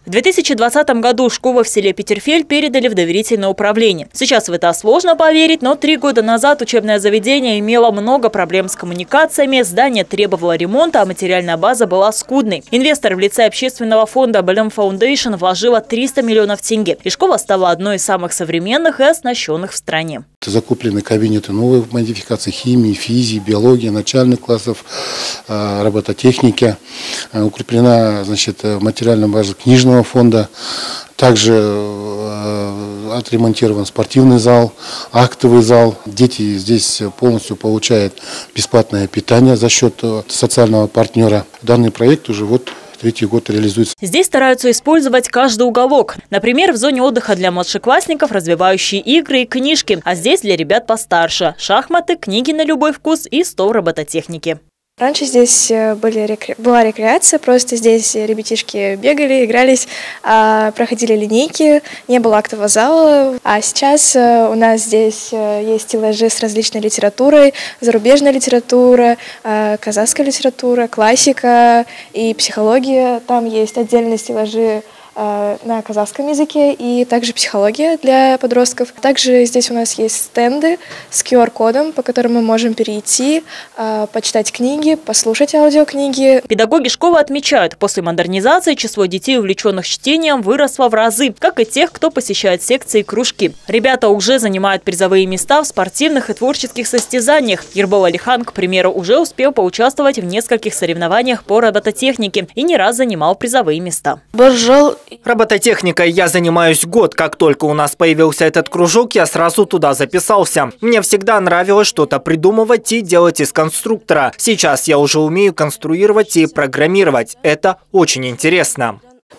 В 2020 году школу в селе Петерфель передали в доверительное управление. Сейчас в это сложно поверить, но 3 года назад учебное заведение имело много проблем с коммуникациями, здание требовало ремонта, а материальная база была скудной. Инвестор в лице общественного фонда Bloom Foundation вложила 300 миллионов тенге, и школа стала одной из самых современных и оснащенных в стране. Закуплены кабинеты новых модификаций химии, физики, биологии, начальных классов, робототехники. Укреплена, материальная база книжного фонда. Также отремонтирован спортивный зал, актовый зал. Дети здесь полностью получают бесплатное питание за счет социального партнера. Данный проект уже 3-й год реализуется. Здесь стараются использовать каждый уголок. Например, в зоне отдыха для младшеклассников развивающие игры и книжки, а здесь для ребят постарше – шахматы, книги на любой вкус и стол робототехники. Раньше здесь была рекреация, просто здесь ребятишки бегали, игрались, проходили линейки, не было актового зала. А сейчас у нас здесь есть стеллажи с различной литературой, зарубежная литература, казахская литература, классика и психология. Там есть отдельные стеллажи на казахском языке и также психология для подростков. Также здесь у нас есть стенды с QR-кодом, по которым мы можем перейти, почитать книги, послушать аудиокниги. Педагоги школы отмечают, после модернизации число детей, увлеченных чтением, выросло в разы, как и тех, кто посещает секции и кружки. Ребята уже занимают призовые места в спортивных и творческих состязаниях. Ербол Алихан, к примеру, уже успел поучаствовать в нескольких соревнованиях по робототехнике и не раз занимал призовые места. Робототехникой я занимаюсь год. Как только у нас появился этот кружок, я сразу туда записался. Мне всегда нравилось что-то придумывать и делать из конструктора. Сейчас я уже умею конструировать и программировать. Это очень интересно.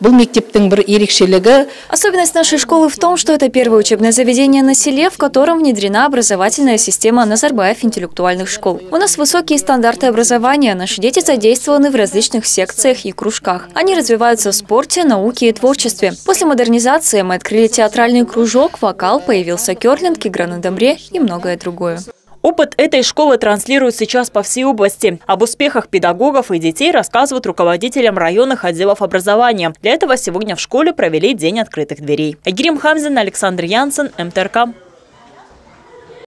Особенность нашей школы в том, что это первое учебное заведение на селе, в котором внедрена образовательная система Назарбаев интеллектуальных школ. У нас высокие стандарты образования, наши дети задействованы в различных секциях и кружках. Они развиваются в спорте, науке и творчестве. После модернизации мы открыли театральный кружок, вокал, появился кёрлинг, игра на домбре и многое другое. Опыт этой школы транслируют сейчас по всей области. Об успехах педагогов и детей рассказывают руководителям районных отделов образования. Для этого сегодня в школе провели День открытых дверей. Айгерим Хамзин, Александр Янсен, МТРК.